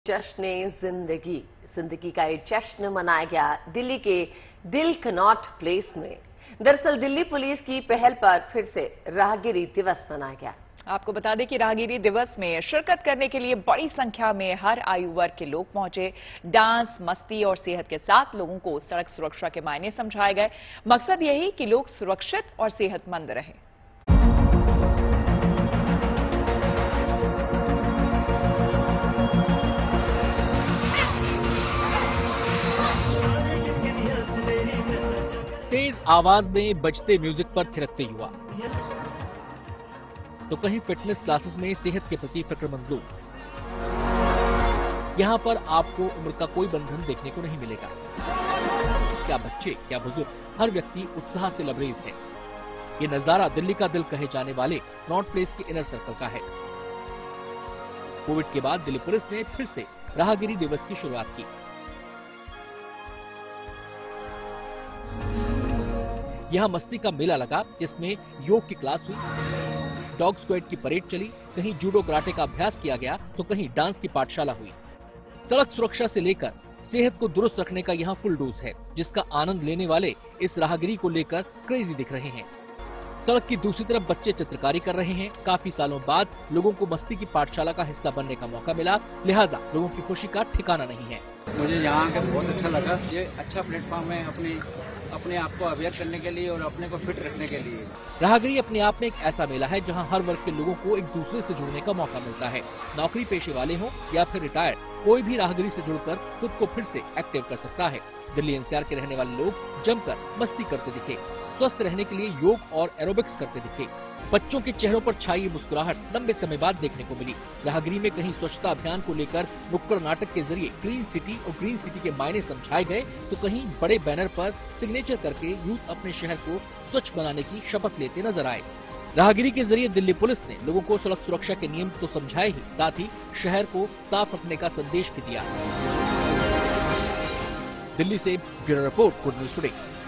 जश्न जिंदगी जिंदगी का ये जश्न मनाया गया दिल्ली के दिल कनॉट प्लेस में। दरअसल दिल्ली पुलिस की पहल पर फिर से राहगीरी दिवस मनाया गया। आपको बता दें कि राहगीरी दिवस में शिरकत करने के लिए बड़ी संख्या में हर आयु वर्ग के लोग पहुंचे। डांस, मस्ती और सेहत के साथ लोगों को सड़क सुरक्षा के मायने समझाए गए। मकसद यही कि लोग सुरक्षित और सेहतमंद रहें। तेज आवाज में बजते म्यूजिक पर थिरकते युवा, तो कहीं फिटनेस क्लासेस में सेहत के प्रति फिक्रमंद लोग। यहाँ पर आपको उम्र का कोई बंधन देखने को नहीं मिलेगा। क्या बच्चे, क्या बुजुर्ग, हर व्यक्ति उत्साह से लबरेज है। ये नजारा दिल्ली का दिल कहे जाने वाले नॉर्थ प्लेस के इनर सर्कल का है। कोविड के बाद दिल्ली पुलिस ने फिर से राहगीरी दिवस की शुरुआत की। यहाँ मस्ती का मेला लगा, जिसमें योग की क्लास हुई, डॉग स्क्वाड की परेड चली, कहीं जूडो कराटे का अभ्यास किया गया तो कहीं डांस की पाठशाला हुई। सड़क सुरक्षा से लेकर सेहत को दुरुस्त रखने का यहाँ फुल डोज है, जिसका आनंद लेने वाले इस राहगीरी को लेकर क्रेजी दिख रहे हैं। सड़क की दूसरी तरफ बच्चे चित्रकारी कर रहे हैं। काफी सालों बाद लोगों को मस्ती की पाठशाला का हिस्सा बनने का मौका मिला, लिहाजा लोगों की खुशी का ठिकाना नहीं है। मुझे यहाँ आकर बहुत अच्छा लगा। ये अच्छा प्लेटफॉर्म है अपने आप को अवेयर करने के लिए और अपने को फिट रखने के लिए। राहगीरी अपने आप में एक ऐसा मेला है जहाँ हर वर्ग के लोगों को एक दूसरे से जुड़ने का मौका मिलता है। नौकरी पेशे वाले हों या फिर रिटायर्ड, कोई भी राहगीरी से जुड़कर खुद को फिर से एक्टिव कर सकता है। दिल्ली एनसीआर के रहने वाले लोग जमकर मस्ती करते दिखे, स्वस्थ रहने के लिए योग और एरोबिक्स करते दिखे। बच्चों के चेहरों पर छाई मुस्कुराहट लंबे समय बाद देखने को मिली। राहगीरी में कहीं स्वच्छता अभियान को लेकर नुक्कड़ नाटक के जरिए क्लीन सिटी और ग्रीन सिटी के मायने समझाए गए, तो कहीं बड़े बैनर पर सिग्नेचर करके यूथ अपने शहर को स्वच्छ बनाने की शपथ लेते नजर आए। राहगीरी के जरिए दिल्ली पुलिस ने लोगों को सड़क सुरक्षा के नियम तो समझाए ही, साथ ही शहर को साफ रखने का संदेश भी दिया। दिल्ली से bureau report, good news today.